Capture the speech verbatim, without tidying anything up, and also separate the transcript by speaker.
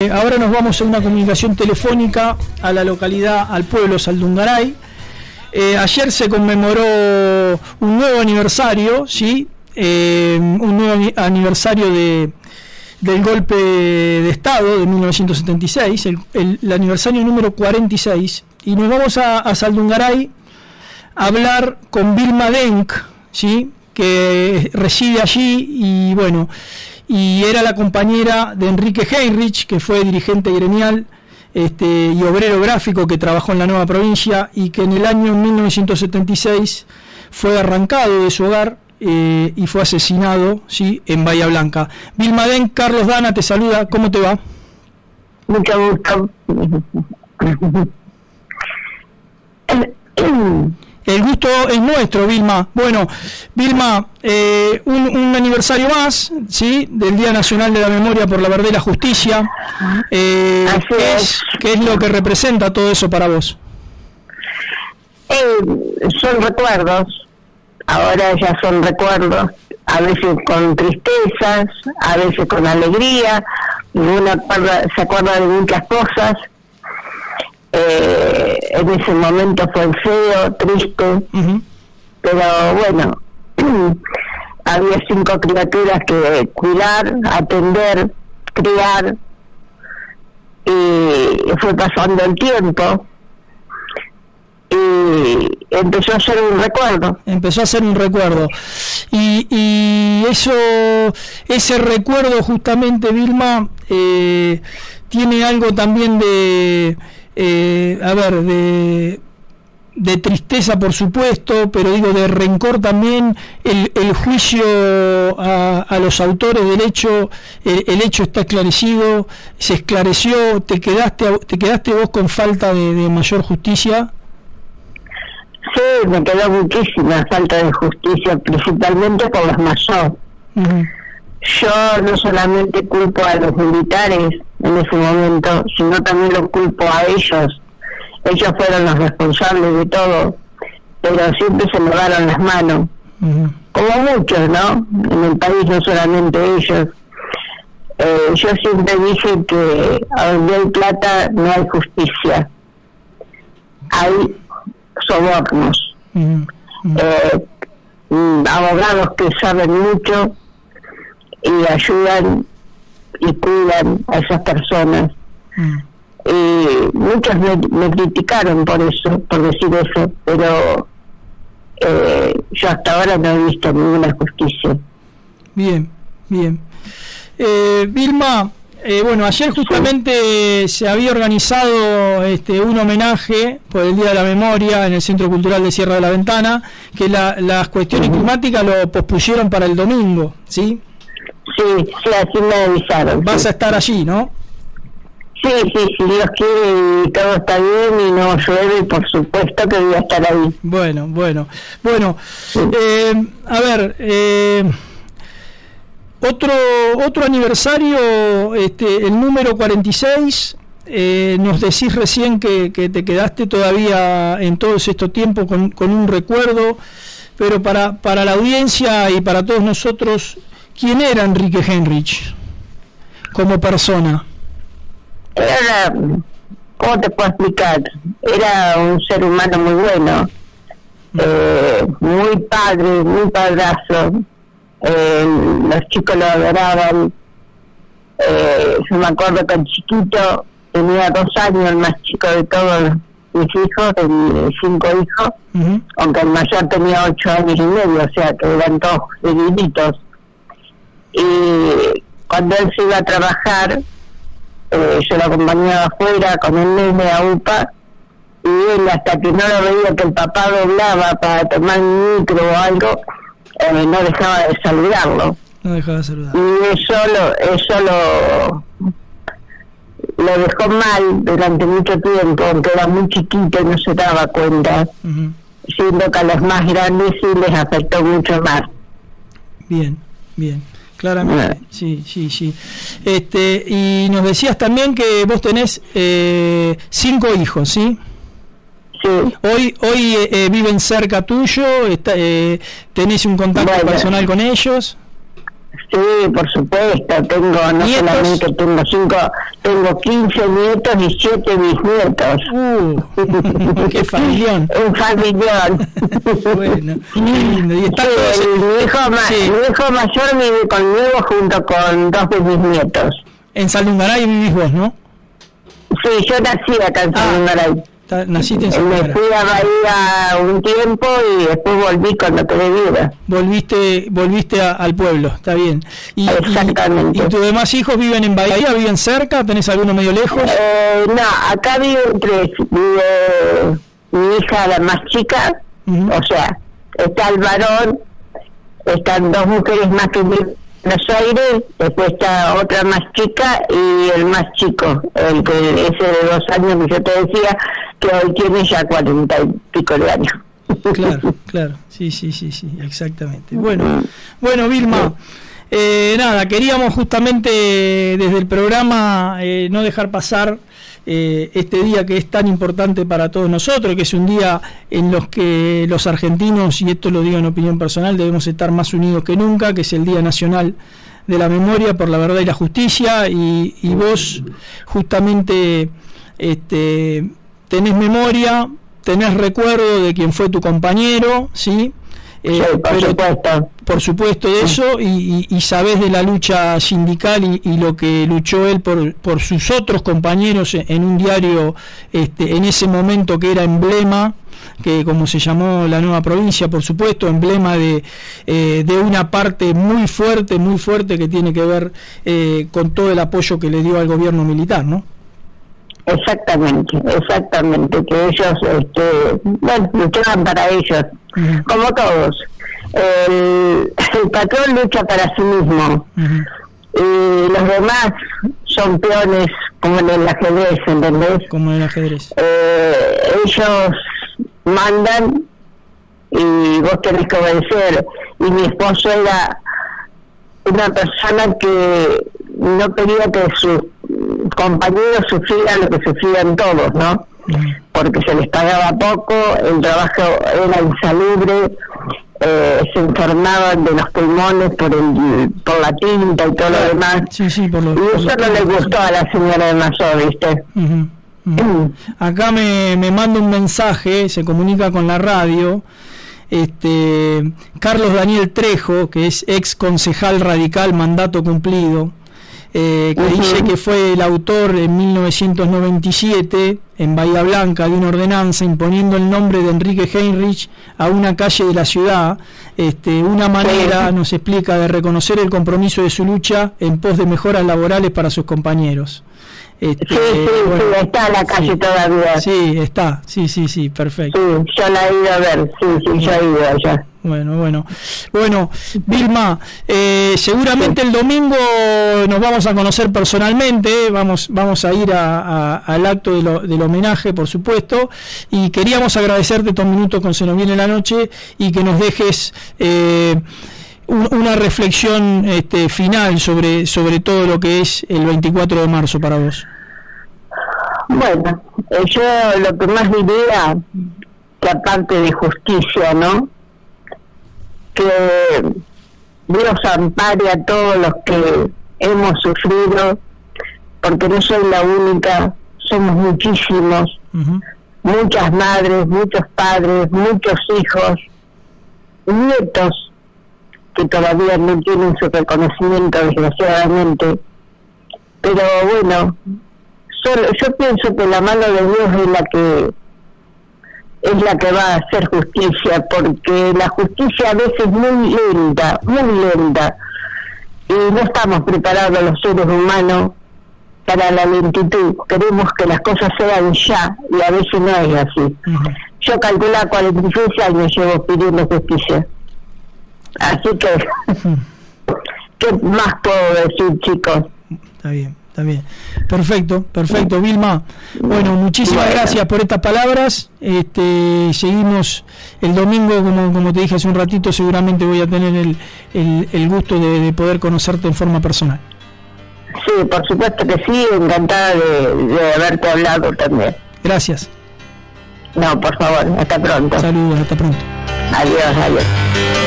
Speaker 1: Ahora nos vamos a una comunicación telefónica a la localidad, al pueblo Saldungaray. Eh, ayer se conmemoró un nuevo aniversario, ¿sí? Eh, un nuevo aniversario de, del golpe de Estado de mil novecientos setenta y seis, el, el, el aniversario número cuarenta y seis. Y nos vamos a, a Saldungaray a hablar con Vilma Denk, ¿sí? Que reside allí y bueno, y era la compañera de Enrique Heinrich, que fue dirigente gremial este, y obrero gráfico que trabajó en la nueva provincia y que en el año mil novecientos setenta y seis fue arrancado de su hogar eh, y fue asesinado, ¿sí? En Bahía Blanca. Vilma Denk, Carlos Dana te saluda, ¿cómo te va?
Speaker 2: Mucho gusto.
Speaker 1: El gusto es nuestro, Vilma. Bueno, Vilma, eh, un, un aniversario más, ¿sí? Del Día Nacional de la Memoria por la Verdad y la Justicia. Eh, ¿qué, es, ¿Qué es lo que representa todo eso para vos?
Speaker 2: Eh, son recuerdos. Ahora ya son recuerdos. A veces con tristezas, a veces con alegría. Uno acuerda, se acuerda de muchas cosas. Eh, en ese momento fue feo, triste, uh-huh. Pero bueno, había cinco criaturas que cuidar, atender, criar, y fue pasando el tiempo y empezó a ser un recuerdo.
Speaker 1: Empezó a ser un recuerdo. Y, y eso, ese recuerdo justamente, Vilma, eh, tiene algo también de... Eh, a ver, de, de tristeza por supuesto, pero digo de rencor también, el, el juicio a, a los autores del hecho, el, el hecho está esclarecido, se esclareció, te quedaste te quedaste vos con falta de, de mayor justicia.
Speaker 2: Sí, me quedó muchísima falta de justicia, principalmente por los mayores. Uh-huh. Yo no solamente culpo a los militares en ese momento, sino también lo culpo a ellos. Ellos fueron los responsables de todo, pero siempre se lavaron las manos. Uh-huh. Como muchos, ¿no? En el país no solamente ellos. Eh, yo siempre dije que a donde hay plata no hay justicia. Hay sobornos. Uh-huh. Uh-huh. Eh, abogados que saben mucho y ayudan y cuidan a esas personas. Mm. Y muchos me, me criticaron por eso, por decir eso, pero eh, yo hasta ahora no he visto ninguna justicia.
Speaker 1: Bien, bien. Eh, Vilma, eh, bueno, ayer justamente sí. se había organizado este un homenaje por el Día de la Memoria en el Centro Cultural de Sierra de la Ventana, que la, las cuestiones uh-huh. climáticas lo pospusieron para el domingo, ¿sí?
Speaker 2: Sí, sí, así me avisaron.
Speaker 1: Vas
Speaker 2: sí.
Speaker 1: a estar allí, ¿no?
Speaker 2: Sí, sí, si Dios quiere y todo está bien y no llueve, por supuesto que voy a estar ahí.
Speaker 1: Bueno, bueno, bueno. Sí. Eh, a ver, eh, otro otro aniversario, este, el número cuarenta y seis. Eh, nos decís recién que, que te quedaste todavía en todos estos tiempos con, con un recuerdo, pero para para la audiencia y para todos nosotros, ¿quién era Enrique Heinrich como persona?
Speaker 2: Era, ¿cómo te puedo explicar? Era un ser humano muy bueno, eh, muy padre, muy padrazo. Eh, los chicos lo adoraban. Eh, yo me acuerdo que el chiquito tenía dos años, el más chico de todos mis hijos, de mis cinco hijos, uh-huh. aunque el mayor tenía ocho años y medio, o sea que eran todos seguiditos. Y cuando él se iba a trabajar, eh, yo lo acompañaba afuera con el nene a U P A, y él, hasta que no lo veía que el papá doblaba para tomar un micro o algo, eh, no dejaba de saludarlo.
Speaker 1: No dejaba de saludar.
Speaker 2: Y eso lo, eso lo, lo dejó mal durante mucho tiempo, aunque era muy chiquito y no se daba cuenta, uh-huh. siendo que a los más grandes sí les afectó mucho más.
Speaker 1: Bien, bien. Claramente, sí, sí, sí. Este, y nos decías también que vos tenés eh, cinco hijos, ¿sí?
Speaker 2: Sí.
Speaker 1: Hoy hoy eh, viven cerca tuyo, está, eh, tenés un contacto bueno. personal con ellos.
Speaker 2: Sí, por supuesto, tengo, no ¿nietos? Solamente tengo cinco, tengo quince nietos y siete bisnietos.
Speaker 1: Uh, ¡Qué familión!
Speaker 2: Un familión.
Speaker 1: Bueno, qué lindo. Y está
Speaker 2: sí,
Speaker 1: todo...
Speaker 2: mi, hijo ma- sí. mi hijo mayor vive conmigo junto con dos de mis nietos.
Speaker 1: En Saldungaray vivís vos, ¿no?
Speaker 2: Sí, yo nací acá en Saldungaray.
Speaker 1: Ah, naciste en Saldungaray.
Speaker 2: Me fui a Bahía un tiempo y después volví cuando quedé viva.
Speaker 1: Volviste, volviste a, al pueblo, está bien. Y,
Speaker 2: Exactamente.
Speaker 1: Y, ¿Y tus demás hijos viven en Bahía? ¿Viven cerca? ¿Tenés alguno medio lejos?
Speaker 2: Eh, no, acá viven tres. Vive mi hija, la más chica, uh-huh. O sea, está el varón, están dos mujeres más que viven en Buenos Aires, después está otra más chica y el más chico, el que ese de dos años que yo te decía, que hoy tiene ya cuarenta y pico de años.
Speaker 1: Claro, claro, sí, sí, sí, sí, exactamente. Bueno, bueno, Vilma, eh, nada, queríamos justamente desde el programa eh, no dejar pasar eh, este día que es tan importante para todos nosotros, que es un día en los que los argentinos, y esto lo digo en opinión personal, debemos estar más unidos que nunca, que es el Día Nacional de la Memoria por la Verdad y la Justicia, y, y vos justamente este, tenés memoria, tenés recuerdo de quien fue tu compañero, ¿sí?
Speaker 2: Eh, sí, por pero, supuesto.
Speaker 1: Por supuesto de eso, y, y, y sabés de la lucha sindical y, y lo que luchó él por, por sus otros compañeros en, en un diario este, en ese momento que era emblema, que como se llamó La Nueva Provincia, por supuesto, emblema de, eh, de una parte muy fuerte, muy fuerte que tiene que ver eh, con todo el apoyo que le dio al gobierno militar, ¿no?
Speaker 2: Exactamente, exactamente, que ellos, este, bueno, luchaban para ellos, uh-huh. Como todos. El, el patrón lucha para sí mismo, uh-huh. Y los demás son peones como en el ajedrez, ¿entendés?
Speaker 1: Como en el ajedrez.
Speaker 2: Eh, ellos mandan y vos tenés que obedecer, y mi esposo era una persona que no quería que sus compañeros sufrieran lo que sufrían todos, ¿no? Porque se les pagaba poco, el trabajo era insalubre, eh, se enfermaban de los pulmones por el por la tinta y todo lo demás.
Speaker 1: Sí, sí, por lo,
Speaker 2: y eso
Speaker 1: por
Speaker 2: no le gustó a la señora de Masó, ¿viste?
Speaker 1: Uh-huh, uh-huh. Acá me, me manda un mensaje, se comunica con la radio. Este, Carlos Daniel Trejo, que es ex concejal radical, mandato cumplido, eh, que uh-huh. dice que fue el autor en mil novecientos noventa y siete en Bahía Blanca de una ordenanza imponiendo el nombre de Enrique Heinrich a una calle de la ciudad, este, una manera, uh-huh. nos explica, de reconocer el compromiso de su lucha en pos de mejoras laborales para sus compañeros. Este,
Speaker 2: sí, sí, bueno, sí, está en la calle sí, todavía.
Speaker 1: Sí, está, sí, sí, sí, perfecto.
Speaker 2: Sí, yo la he ido a ver, sí, sí, yo he ido allá.
Speaker 1: Bueno, bueno. Bueno, Vilma, eh, seguramente sí. El domingo nos vamos a conocer personalmente, vamos vamos a ir a, a, al acto de lo, del homenaje, por supuesto, y queríamos agradecerte estos minutos con Se nos viene la noche y que nos dejes... Eh, una reflexión este, final sobre sobre todo lo que es el veinticuatro de marzo para vos.
Speaker 2: Bueno, yo lo que más diría, que aparte de justicia, ¿no? Que Dios ampare a todos los que hemos sufrido, porque no soy la única, somos muchísimos, uh-huh. Muchas madres, muchos padres, muchos hijos, nietos, que todavía no tienen su reconocimiento, desgraciadamente, pero bueno, solo, yo pienso que la mano de Dios es la que es la que va a hacer justicia, porque la justicia a veces es muy lenta, muy lenta, y no estamos preparados los seres humanos para la lentitud. Queremos que las cosas sean ya, y a veces no es así. Uh-huh. Yo calculo a cuarenta y seis años llevo pidiendo justicia. Así que, ¿qué más puedo decir, chicos?
Speaker 1: Está bien, está bien. Perfecto, perfecto, Vilma. Bueno, muchísimas bueno. gracias por estas palabras. Este, seguimos el domingo, como como te dije hace un ratito, seguramente voy a tener el, el, el gusto de, de poder conocerte en forma personal.
Speaker 2: Sí, por supuesto que sí, encantada de, de haberte hablado también.
Speaker 1: Gracias.
Speaker 2: No, por favor, hasta pronto.
Speaker 1: Saludos, hasta pronto.
Speaker 2: Adiós, adiós.